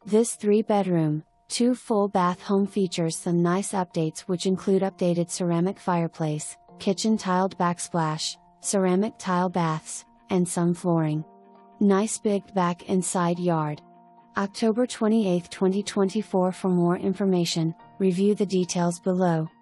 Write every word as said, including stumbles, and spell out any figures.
This three-bedroom, two full bath home features some nice updates, which include updated ceramic fireplace, kitchen tiled backsplash, ceramic tile baths, and some flooring. Nice big back and side yard. October twenty-eighth, twenty twenty-four. For more information, review the details below.